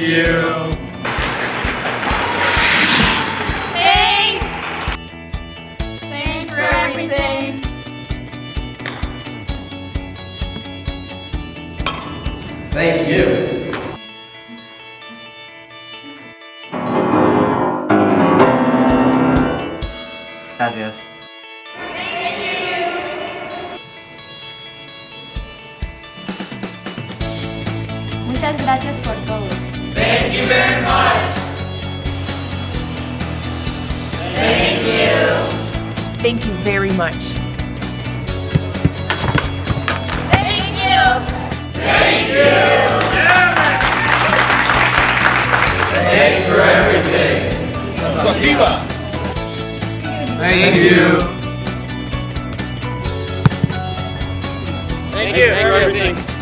you. Thanks for everything. Thank you. Gracias. Muchas gracias por todo. Thank you very much. Thank you. Thank you very much. Thank you. Thank you. Thanks for everything. Spasiba. Thank you. Thank you for everything.